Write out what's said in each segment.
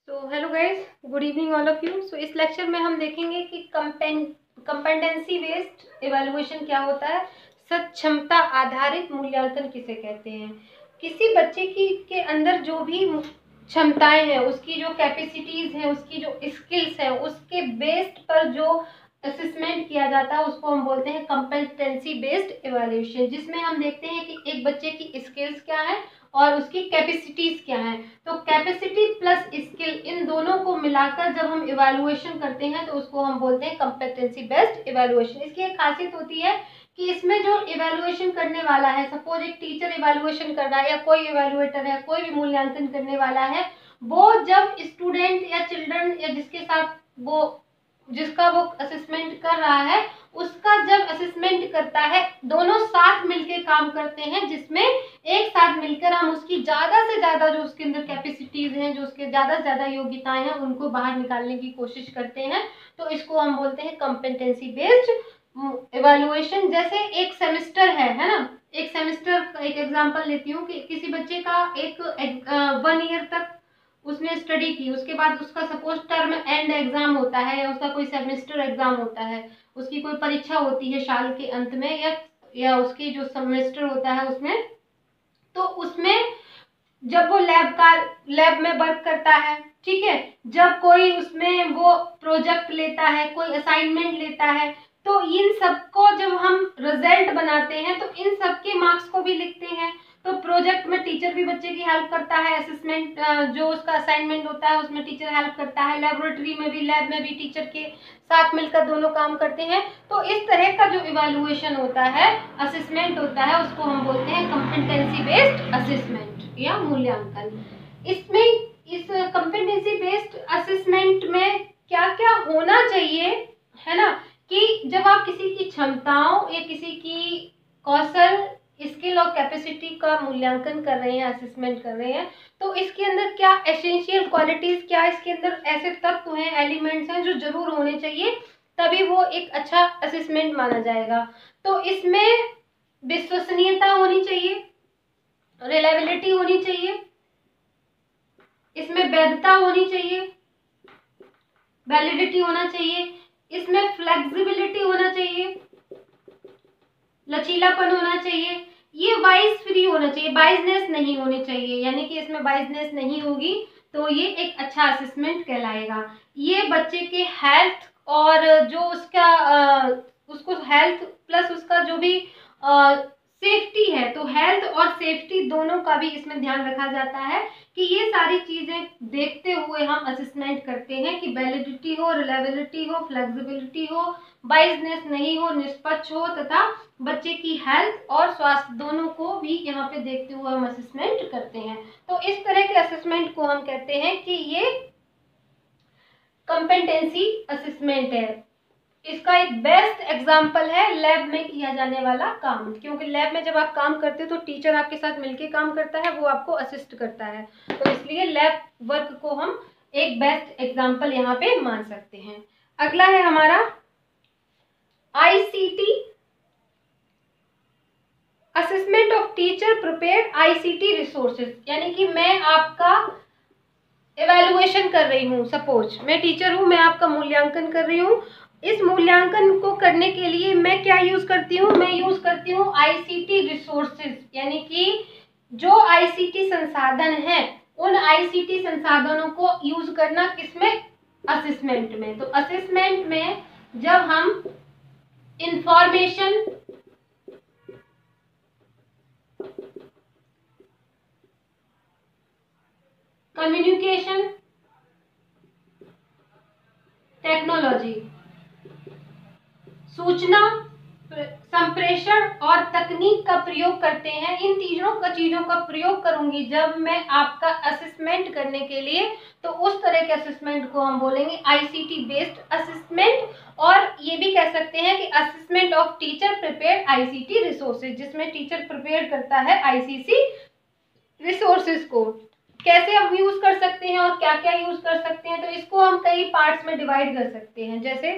तो hello guys, good evening all of you. So इस lecture में हम देखेंगे कि कंपेटेंसी बेस्ड इवैल्यूएशन क्या होता है, सक्षमता आधारित मूल्यांकन किसे कहते हैं। किसी बच्चे की के अंदर जो भी क्षमताएं हैं, उसकी जो कैपेसिटीज हैं, उसकी जो स्किल्स हैं, उसके बेस्ड पर जो असेसमेंट किया जाता है उसको हम बोलते हैं कंपेटेंसी बेस्ड इवैल्यूएशन, जिसमें हम देखते हैं कि एक बच्चे की स्किल्स क्या है और उसकी कैपेसिटीज क्या है। तो कैपेसिटी प्लस स्किल, इन दोनों को मिलाकर जब हम इवैल्यूएशन करते हैं तो उसको हम बोलते हैं कंपेटेंसी बेस्ड इवैल्यूएशन। इसकी एक खासियत होती है कि इसमें जो इवैल्यूएशन करने वाला है, सपोज एक टीचर इवैल्यूएशन कर रहा है या कोई इवैल्यूएटर है, कोई भी मूल्यांकन करने वाला है, वो जब स्टूडेंट या चिल्ड्रन या जिसके साथ वो जिसका वो असेसमेंट कर रहा है उसका जब असेसमेंट करता है, दोनों साथ मिलकर काम करते हैं, जिसमें एक साथ मिलकर हम उसकी ज्यादा से ज्यादा जो उसके अंदर कैपेसिटीज हैं, जो उसके ज्यादा से ज्यादा योग्यताएं हैं, उनको बाहर निकालने की कोशिश करते हैं। तो इसको हम बोलते हैं कंपेटेंसी बेस्ड इवैल्यूएशन। जैसे एक सेमेस्टर है ना, एक सेमेस्टर का एक एग्जांपल लेती हूँ कि किसी बच्चे का एक 1 ईयर तक उसने स्टडी की, उसके बाद उसका सपोज टर्म एंड एग्जाम होता है या उसका कोई सेमेस्टर एग्जाम होता है, उसकी कोई परीक्षा होती है साल के अंत में, या उसकी जो सेमेस्टर होता है उसमें, तो उसमें जब वो लैब में वर्क करता है, ठीक है, जब कोई उसमें वो प्रोजेक्ट लेता है, कोई असाइनमेंट लेता है, तो इन सबको जब हम रिजल्ट बनाते हैं तो इन सबके मार्क्स को भी लिखते हैं। तो प्रोजेक्ट में टीचर भी बच्चे की हेल्प करता है, असेसमेंट जो उसका असाइनमेंट होता है उसमें टीचर हेल्प करता है, लेबोरेटरी में भी, लैब में भी टीचर के साथ मिलकर दोनों काम करते हैं। तो इस तरह का जो इवैल्यूएशन होता है, असेसमेंट होता है, उसको हम बोलते हैं कंपेटेंसी बेस्ड असेसमेंट या मूल्यांकन। इसमें इस कंपेटेंसी बेस्ड असेसमेंट में क्या क्या होना चाहिए, है ना, कि जब आप किसी की क्षमताओं या किसी की कौशल, स्किल और कैपेसिटी का मूल्यांकन कर रहे हैं, असेसमेंट कर रहे हैं, तो इसके अंदर क्या एसेंशियल क्वालिटीज, क्या इसके अंदर ऐसे तत्व हैं, एलिमेंट्स हैं जो जरूर होने चाहिए, तभी वो एक अच्छा असेसमेंट माना जाएगा। तो इसमें विश्वसनीयता होनी चाहिए, रिलायबिलिटी होनी चाहिए, इसमें वैधता होनी चाहिए, वैलिडिटी होना चाहिए, इसमें फ्लेक्सिबिलिटी होना चाहिए, लचीलापन होना चाहिए, ये वाइज फ्री होना चाहिए, बाइजनेस नहीं होनी चाहिए, यानी कि इसमें बाइजनेस नहीं होगी तो ये एक अच्छा असेसमेंट कहलाएगा। ये बच्चे के हेल्थ और जो उसका उसको हेल्थ प्लस उसका जो भी सेफ्टी है, तो हेल्थ और सेफ्टी दोनों का भी इसमें ध्यान रखा जाता है कि ये सारी चीजें देखते हुए हम असेसमेंट करते हैं कि वैलिडिटी हो, रिलायबिलिटी हो, फ्लेक्सिबिलिटी हो, बाइजनेस नहीं हो, निष्पक्ष हो, तथा बच्चे की हेल्थ और स्वास्थ्य दोनों को भी यहाँ पे देखते हुए हम असेसमेंट करते हैं। तो इस तरह के असेसमेंट को हम कहते हैं कि ये कंपेटेंसी असेसमेंट है। इसका एक बेस्ट एग्जाम्पल है लैब में किया जाने वाला काम, क्योंकि लैब में जब आप काम करते हो तो टीचर आपके साथ मिलकर काम करता है, वो आपको असिस्ट करता है, तो इसलिए लैब वर्क को हम एक बेस्ट एग्जाम्पल यहाँ पे मान सकते हैं। अगला है हमारा ICT, assessment of teacher prepared ICT resources, यानी कि मैं आपका इवैल्यूएशन कर रही हूँ, सपोज मैं टीचर हूँ, मैं आपका मूल्यांकन कर रही हूँ। इस मूल्यांकन को करने के लिए मैं क्या यूज करती हूँ, मैं यूज करती हूँ आईसीटी रिसोर्सेज, यानी कि जो आईसीटी संसाधन है, उन आईसीटी संसाधनों को यूज करना किसमें, असेसमेंट में। तो असेसमेंट में जब हम इंफॉर्मेशन, कम्युनिकेशन टेक्नोलॉजी, सूचना संप्रेषण और तकनीक का प्रयोग करते हैं, इन तीनों चीजों का प्रयोग करूंगी जब मैं आपका असेसमेंट करने के लिए, तो उस तरह के असेसमेंट को हम बोलेंगे आईसीटी बेस्ड असेसमेंट। और ये भी कह सकते हैं कि assessment of teacher prepared ICT resources, जिसमें टीचर प्रिपेयर करता है आईसीसी रिसोर्सेज को। कैसे हम यूज कर सकते हैं और क्या क्या यूज कर सकते हैं, तो इसको हम कई पार्ट्स में डिवाइड कर सकते हैं। जैसे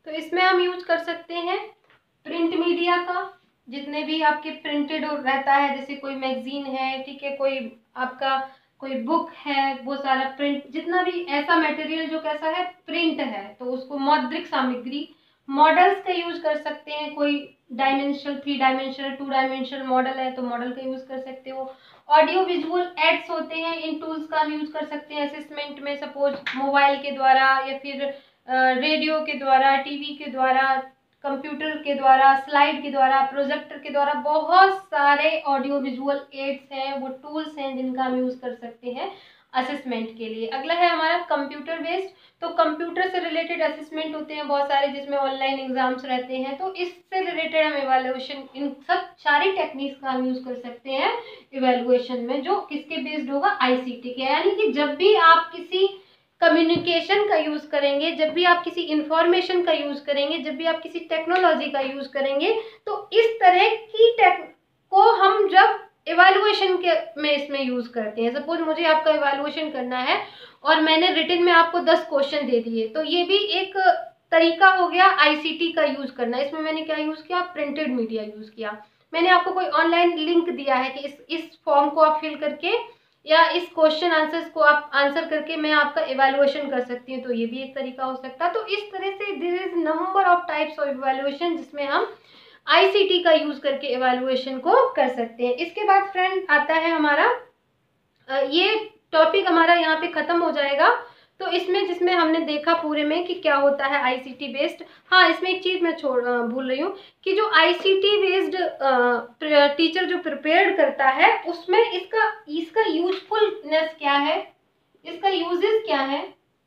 तो इसमें हम यूज कर सकते हैं प्रिंट मीडिया का, जितने भी आपके प्रिंटेड रहता है, जैसे कोई मैगजीन है, ठीक है, कोई आपका कोई बुक है, वो सारा प्रिंट, जितना भी ऐसा मटेरियल जो कैसा है, प्रिंट है, तो उसको मौद्रिक सामग्री। मॉडल्स का यूज कर सकते हैं, कोई डायमेंशनल, 3 डायमेंशनल, 2 डायमेंशनल मॉडल है तो मॉडल का यूज कर सकते हो। ऑडियो विजुअल एड्स होते हैं, इन टूल्स का हम यूज कर सकते हैं असेसमेंट में, सपोज मोबाइल के द्वारा या फिर रेडियो के द्वारा, टीवी के द्वारा, कंप्यूटर के द्वारा, स्लाइड के द्वारा, प्रोजेक्टर के द्वारा, बहुत सारे ऑडियो विजुअल एड्स हैं, वो टूल्स हैं जिनका हम यूज कर सकते हैं असेसमेंट के लिए। अगला है हमारा कंप्यूटर बेस्ड, तो कंप्यूटर से रिलेटेड असेसमेंट होते हैं बहुत सारे, जिसमें ऑनलाइन एग्जाम्स रहते हैं, तो इससे रिलेटेड हम इवैल्यूएशन, इन सब सारी टेक्निक्स का हम यूज कर सकते हैं इवैल्यूएशन में, जो किसके बेस्ड होगा, आईसीटी के। यानी कि जब भी आप किसी कम्युनिकेशन का यूज करेंगे, जब भी आप किसी इंफॉर्मेशन का यूज करेंगे, जब भी आप किसी टेक्नोलॉजी का यूज करेंगे, तो इस तरह की टेक को हम जब इवैल्यूएशन के में इसमें यूज करते हैं। सपोज मुझे आपका इवैल्यूएशन करना है और मैंने रिटन में आपको 10 क्वेश्चन दे दिए, तो ये भी एक तरीका हो गया आईसीटी का यूज करना। इसमें मैंने क्या यूज किया, प्रिंटेड मीडिया यूज किया। मैंने आपको कोई ऑनलाइन लिंक दिया है कि इस फॉर्म को आप फिल करके या इस क्वेश्चन आंसर्स को आप आंसर करके मैं आपका इवैल्यूएशन कर सकती हूँ, तो ये भी एक तरीका हो सकता है। तो इस तरह से there is number of types of evaluation जिसमें हम आईसीटी का यूज करके इवैल्यूएशन को कर सकते हैं। इसके बाद फ्रेंड आता है हमारा ये टॉपिक हमारा यहाँ पे खत्म हो जाएगा। तो इसमें जिसमें हमने देखा पूरे में कि क्या होता है आईसीटी बेस्ड। हाँ, इसमें एक चीज मैं भूल रही हूँ कि जो आईसीटी बेस्ड टीचर जो प्रिपेयर करता है, उसमें इसका यूजफुलनेस क्या है, इसका यूजेस क्या है,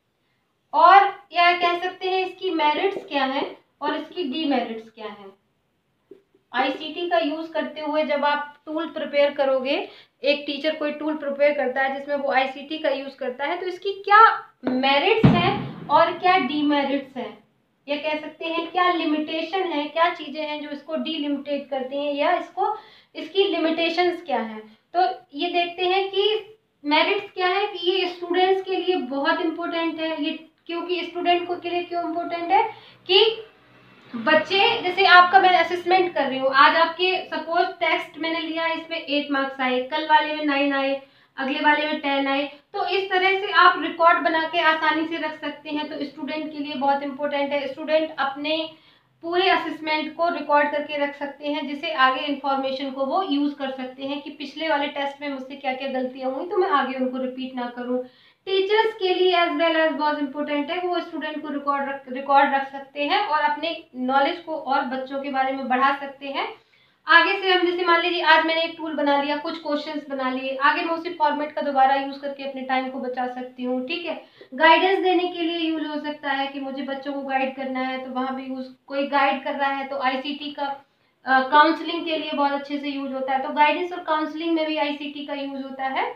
और या कह सकते हैं इसकी मेरिट्स क्या है और इसकी डीमेरिट्स क्या है। आईसीटी का यूज करते हुए जब आप टूल प्रिपेयर करोगे, एक टीचर कोई टूल प्रिपेयर करता है जिसमें वो आईसीटी का यूज करता है, तो इसकी क्या मेरिट्स हैं और क्या डीमेरिट्स हैं, या कह सकते हैं क्या लिमिटेशन है, क्या चीजें हैं जो इसको डीलिमिटेट करती हैं, या इसकी लिमिटेशंस क्या हैं। तो ये देखते हैं कि मेरिट्स क्या है, कि ये स्टूडेंट्स के लिए बहुत इंपॉर्टेंट है। ये क्योंकि स्टूडेंट को के लिए क्यों इम्पोर्टेंट है कि बच्चे, जैसे आपका मैं असेसमेंट कर रही हूँ, आज आपके सपोज टेक्स्ट मैंने लिया, इसमें 8 मार्क्स आए, कल वाले में 9 आए, अगले वाले में 10 आए, तो इस तरह से आप रिकॉर्ड बना के आसानी से रख सकते हैं। तो स्टूडेंट के लिए बहुत इंपॉर्टेंट है। स्टूडेंट अपने पूरे असेसमेंट को रिकॉर्ड करके रख सकते हैं, जिसे आगे इंफॉर्मेशन को वो यूज कर सकते हैं कि पिछले वाले टेस्ट में मुझसे क्या क्या गलतियां हुई, तो मैं आगे उनको रिपीट ना करूं। टीचर्स के लिए एज वेल एज बहुत इंपॉर्टेंट है, वो स्टूडेंट को रिकॉर्ड रख सकते हैं और अपने नॉलेज को और बच्चों के बारे में बढ़ा सकते हैं। आगे से हम जैसे मान लीजिए आज मैंने एक टूल बना लिया, कुछ क्वेश्चंस बना लिए, आगे मैं उसी फॉर्मेट का दोबारा यूज करके अपने टाइम को बचा सकती हूँ। ठीक है, गाइडेंस देने के लिए यूज हो सकता है कि मुझे बच्चों को गाइड करना है, तो वहां भी यूज, कोई गाइड कर रहा है तो आईसीटी का काउंसलिंग के लिए बहुत अच्छे से यूज होता है। तो गाइडेंस और काउंसलिंग में भी आईसीटी का यूज होता है।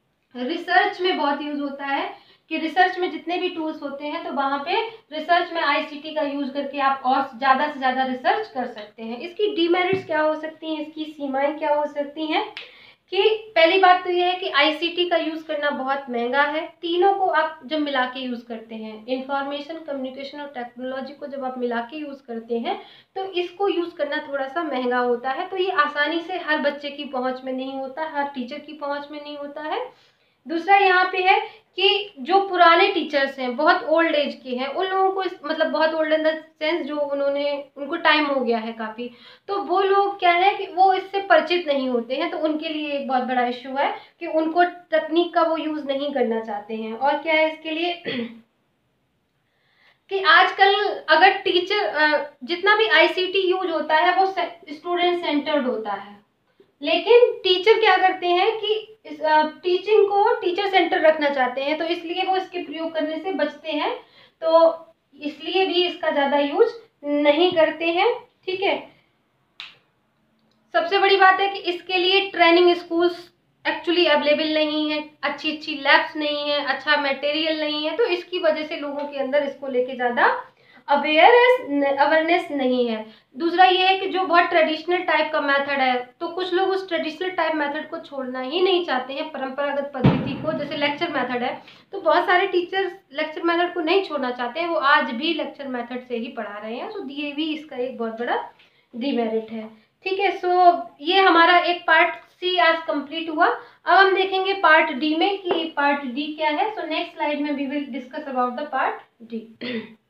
रिसर्च में बहुत यूज होता है कि रिसर्च में जितने भी टूल्स होते हैं, तो वहां पे रिसर्च में आईसीटी का यूज करके आप और ज्यादा से ज्यादा रिसर्च कर सकते हैं। इसकी डीमेरिट्स क्या हो सकती हैं, इसकी सीमाएं क्या हो सकती हैं, कि पहली बात तो ये है कि आईसीटी का यूज करना बहुत महंगा है। तीनों को आप जब मिला के यूज करते हैं, इंफॉर्मेशन, कम्युनिकेशन और टेक्नोलॉजी को जब आप मिला के यूज करते हैं, तो इसको यूज करना थोड़ा सा महंगा होता है। तो ये आसानी से हर बच्चे की पहुंच में नहीं होता, हर टीचर की पहुंच में नहीं होता है। दूसरा यहाँ पे है कि जो पुराने टीचर्स हैं, बहुत ओल्ड एज के हैं, उन लोगों को मतलब बहुत ओल्ड इन द सेंस जो उनको टाइम हो गया है काफ़ी, तो वो लोग क्या है कि वो इससे परिचित नहीं होते हैं, तो उनके लिए एक बहुत बड़ा इशू है कि उनको तकनीक का वो यूज़ नहीं करना चाहते हैं। और क्या है इसके लिए कि आजकल अगर टीचर जितना भी आईसीटी यूज होता है वो स्टूडेंट सेंटर्ड होता है, लेकिन टीचर क्या करते हैं कि टीचिंग को टीचर सेंटर रखना चाहते हैं, तो इसलिए वो इसके प्रयोग करने से बचते हैं, तो इसलिए भी इसका ज़्यादा यूज नहीं करते हैं। ठीक है, सबसे बड़ी बात है कि इसके लिए ट्रेनिंग स्कूल्स एक्चुअली अवेलेबल नहीं है, अच्छी लैब्स नहीं है, अच्छा मटेरियल नहीं है, तो इसकी वजह से लोगों के अंदर इसको लेके ज़्यादा अवेयरनेस नहीं है। दूसरा ये है कि जो बहुत ट्रेडिशनल टाइप का मेथड है, तो कुछ लोग उस ट्रेडिशनल टाइप मेथड को छोड़ना ही नहीं चाहते हैं, परंपरागत पद्धति को, जैसे लेक्चर मेथड है, तो बहुत सारे टीचर्स लेक्चर मेथड को नहीं छोड़ना चाहते हैं, वो आज भी लेक्चर मेथड से ही पढ़ा रहे हैं। सो ये भी इसका एक बहुत बड़ा डिमेरिट है। ठीक है, सो ये हमारा एक पार्ट सी आज कंप्लीट हुआ। अब हम देखेंगे पार्ट डी में कि पार्ट डी क्या है। सो नेक्स्ट स्लाइड में we will discuss about the part D.